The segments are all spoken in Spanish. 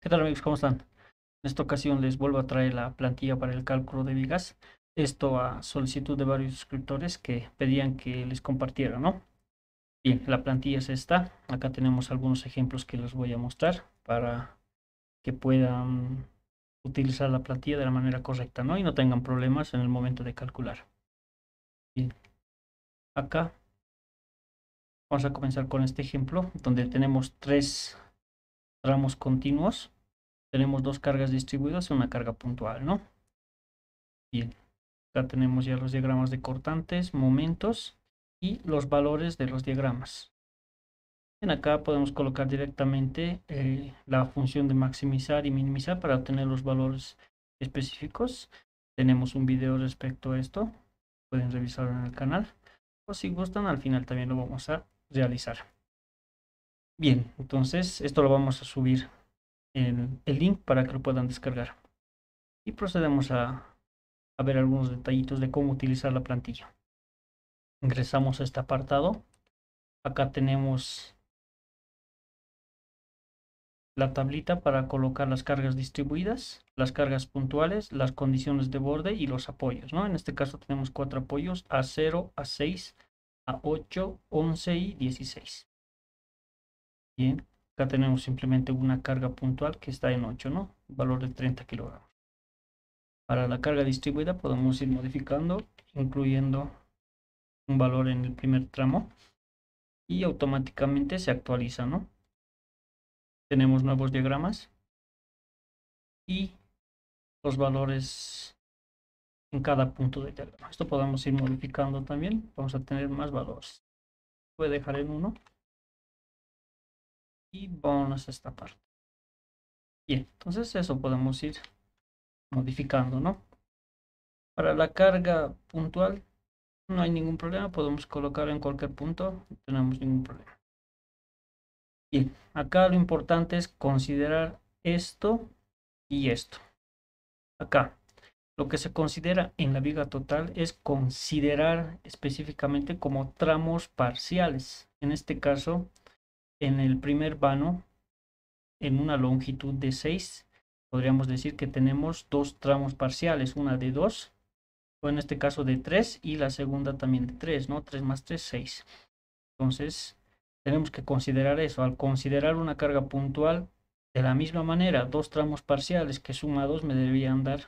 ¿Qué tal amigos? ¿Cómo están? En esta ocasión les vuelvo a traer la plantilla para el cálculo de vigas. Esto a solicitud de varios suscriptores que pedían que les compartiera, ¿no? Bien, la plantilla es esta. Acá tenemos algunos ejemplos que les voy a mostrar para que puedan utilizar la plantilla de la manera correcta, ¿no? Y no tengan problemas en el momento de calcular. Bien, acá vamos a comenzar con este ejemplo donde tenemos tres tramos continuos. Tenemos dos cargas distribuidas y una carga puntual, ¿no? Bien. Acá tenemos ya los diagramas de cortantes, momentos y los valores de los diagramas. En acá podemos colocar directamente la función de maximizar y minimizar para obtener los valores específicos. Tenemos un video respecto a esto, pueden revisarlo en el canal o si gustan al final también lo vamos a realizar. Bien, entonces esto lo vamos a subir en el link para que lo puedan descargar y procedemos a ver algunos detallitos de cómo utilizar la plantilla. Ingresamos a este apartado. Acá tenemos la tablita para colocar las cargas distribuidas, las cargas puntuales, las condiciones de borde y los apoyos, ¿no? En este caso tenemos cuatro apoyos: A0, A6, A8, 11 y 16. Bien, acá tenemos simplemente una carga puntual que está en 8, ¿no? Valor de 30 kilogramos. Para la carga distribuida podemos ir modificando, incluyendo un valor en el primer tramo y automáticamente se actualiza, ¿no? Tenemos nuevos diagramas y los valores en cada punto del diagrama. Esto podemos ir modificando también. Vamos a tener más valores. Voy a dejar en 1 y vamos a esta parte. Bien, entonces eso podemos ir modificando, ¿no? Para la carga puntual no hay ningún problema. Podemos colocar en cualquier punto. No tenemos ningún problema. Bien, acá lo importante es considerar esto y esto. Acá. Lo que se considera en la viga total es considerar específicamente como tramos parciales. En este caso, en el primer vano, en una longitud de 6, podríamos decir que tenemos dos tramos parciales, una de 2, o en este caso de 3, y la segunda también de 3, ¿no? 3 más 3, 6. Entonces, tenemos que considerar eso. Al considerar una carga puntual, de la misma manera, dos tramos parciales que sumados me deberían dar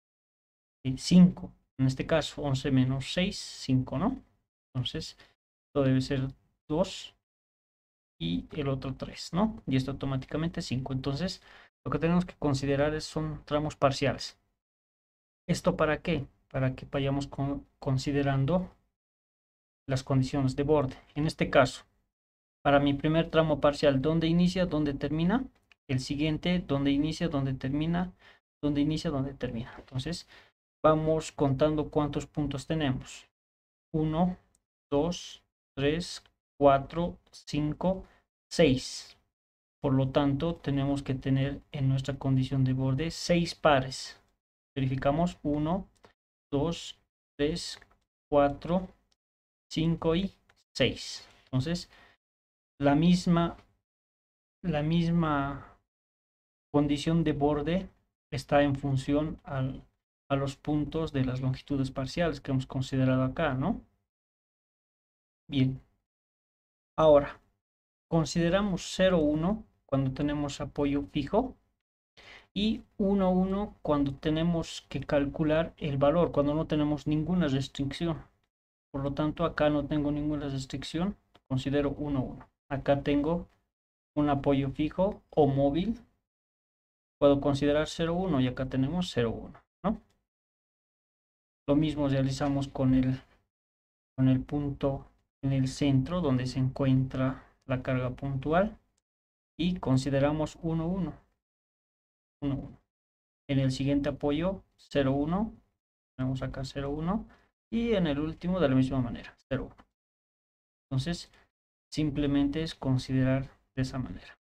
5. En este caso, 11 menos 6, 5, ¿no? Entonces, esto debe ser 2 y el otro 3, ¿no? Y esto automáticamente 5. Entonces, lo que tenemos que considerar son tramos parciales. ¿Esto para qué? Para que vayamos considerando las condiciones de borde. En este caso, para mi primer tramo parcial, ¿dónde inicia? ¿Dónde termina? El siguiente, ¿dónde inicia? ¿Dónde termina? ¿Dónde inicia? ¿Dónde termina? Entonces, vamos contando cuántos puntos tenemos. 1, 2, 3, 4, 5, 6. Por lo tanto, tenemos que tener en nuestra condición de borde 6 pares. Verificamos 1, 2, 3, 4, 5 y 6. Entonces, la misma, la misma condición de borde está en función a los puntos de las longitudes parciales que hemos considerado acá, ¿no? Bien, ahora consideramos 0,1 cuando tenemos apoyo fijo y 1,1 cuando tenemos que calcular el valor, cuando no tenemos ninguna restricción. Por lo tanto, acá no tengo ninguna restricción, considero 1,1. Acá tengo un apoyo fijo o móvil, puedo considerar 0,1 y acá tenemos 0,1, ¿no? Lo mismo realizamos con el punto en el centro donde se encuentra la carga puntual y consideramos 1,1. 1,1. En el siguiente apoyo 0,1, tenemos acá 0,1 y en el último de la misma manera 0,1. Entonces simplemente es considerar de esa manera.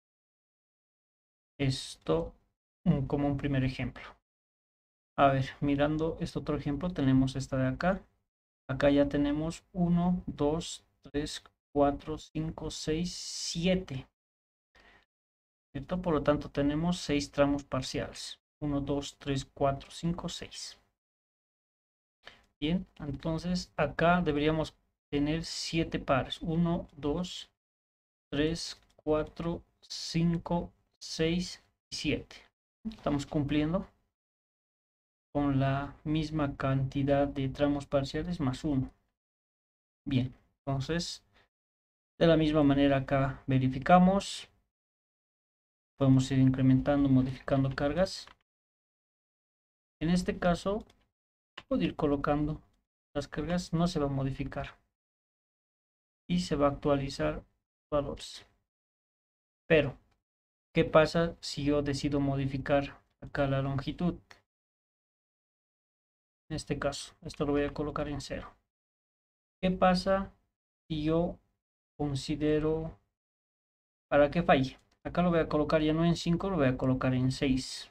Esto como un primer ejemplo. A ver, mirando este otro ejemplo, tenemos esta de acá. Acá ya tenemos 1, 2, 3, 4, 5, 6, 7. ¿cierto? Por lo tanto, tenemos 6 tramos parciales. 1, 2, 3, 4, 5, 6. Bien, entonces acá deberíamos tener 7 pares. 1, 2, 3, 4, 5, 6 y 7. Estamos cumpliendo con la misma cantidad de tramos parciales más 1. Bien, entonces de la misma manera acá verificamos. Podemos ir incrementando, modificando cargas. En este caso, puedo ir colocando las cargas, no se va a modificar y se va a actualizar valores. Pero, ¿qué pasa si yo decido modificar acá la longitud? En este caso, esto lo voy a colocar en 0. ¿Qué pasa si yo considero para que falle? Acá lo voy a colocar ya no en 5, lo voy a colocar en 6.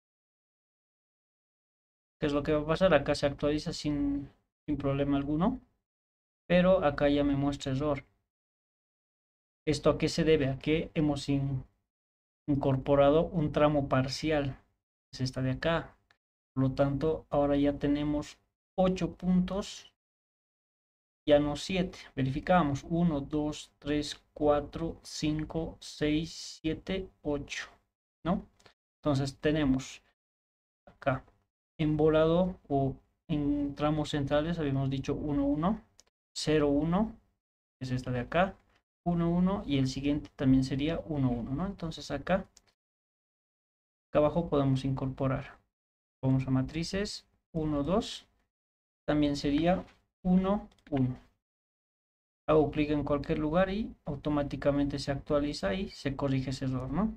¿Qué es lo que va a pasar? Acá se actualiza sin problema alguno, pero acá ya me muestra error. ¿Esto a qué se debe? A que hemos incorporado un tramo parcial, es esta de acá. Por lo tanto, ahora ya tenemos 8 puntos, ya no 7. Verificamos 1, 2, 3, 4, 5, 6, 7, 8, ¿no? Entonces tenemos acá embolado o en tramos centrales, habíamos dicho 1, 1, 0, 1, es esta de acá, 1, 1 y el siguiente también sería 1, 1, ¿no? Entonces acá abajo podemos incorporar. Vamos a matrices 1, 2, también sería 1, 1. Hago clic en cualquier lugar y automáticamente se actualiza y se corrige ese error, ¿no?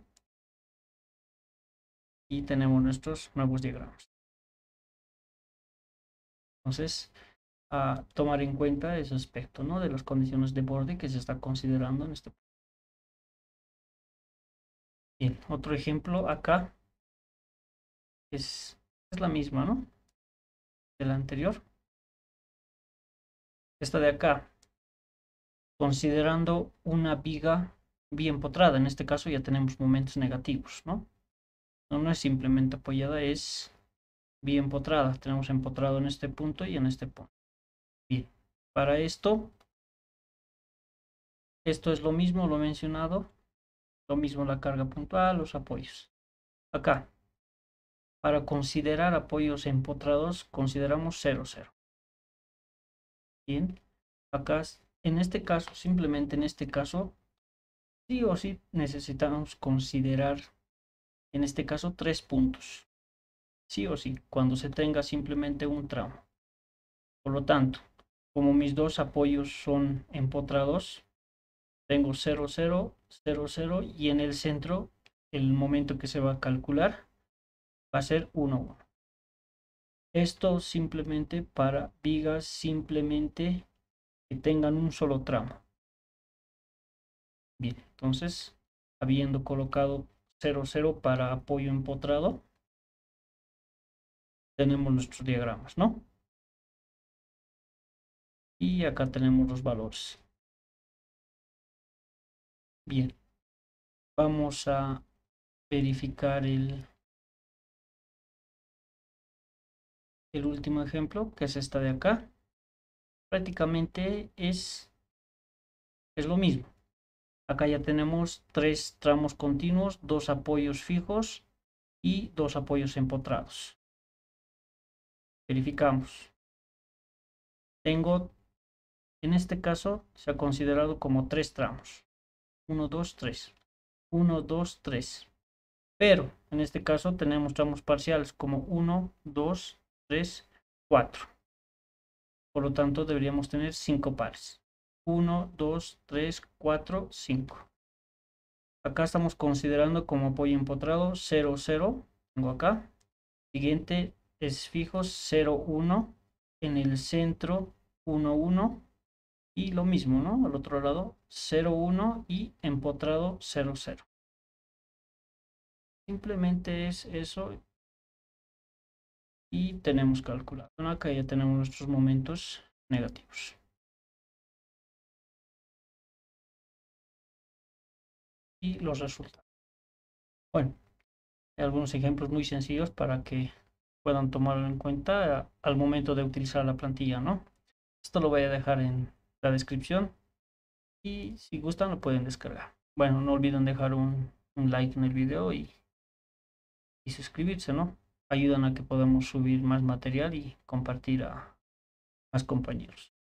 Y tenemos nuestros nuevos diagramas. Entonces, a tomar en cuenta ese aspecto, ¿no? De las condiciones de borde que se está considerando en este. Bien, otro ejemplo acá es la misma, ¿no? De la anterior. Esta de acá, considerando una viga bien potrada. En este caso ya tenemos momentos negativos, ¿no? No es simplemente apoyada, es bien potrada. Tenemos empotrado en este punto y en este punto. Bien, para esto es lo mismo, lo he mencionado. Lo mismo la carga puntual, los apoyos. Acá, para considerar apoyos empotrados, consideramos 0, 0. Bien, acá, en este caso, simplemente en este caso, sí o sí necesitamos considerar, en este caso, 3 puntos. Sí o sí, cuando se tenga simplemente un tramo. Por lo tanto, como mis dos apoyos son empotrados, tengo 0, 0, 0, 0 y en el centro el momento que se va a calcular va a ser 1, 1. Esto simplemente para vigas simplemente que tengan un solo tramo. Bien, entonces, habiendo colocado 0, 0 para apoyo empotrado, tenemos nuestros diagramas, ¿no? Y acá tenemos los valores. Bien, vamos a verificar el último ejemplo, que es esta de acá. Prácticamente es lo mismo. Acá ya tenemos 3 tramos continuos, 2 apoyos fijos y 2 apoyos empotrados. Verificamos. Tengo, en este caso, se ha considerado como 3 tramos. 1, 2, 3. 1, 2, 3. Pero, en este caso, tenemos tramos parciales como 1, 2, 3, 4. Por lo tanto, deberíamos tener 5 pares. 1, 2, 3, 4, 5. Acá estamos considerando como apoyo empotrado 0, 0. Tengo acá. Siguiente es fijo 0, 1. En el centro 1, 1. Y lo mismo, ¿no? Al otro lado 0, 1 y empotrado 0, 0. Simplemente es eso y tenemos calculado. Acá ya tenemos nuestros momentos negativos. Y los resultados. Bueno, algunos ejemplos muy sencillos para que puedan tomarlo en cuenta al momento de utilizar la plantilla, ¿no? Esto lo voy a dejar en la descripción y si gustan lo pueden descargar. Bueno, no olviden dejar un like en el video y suscribirse, ¿no? Ayudan a que podamos subir más material y compartir a más compañeros.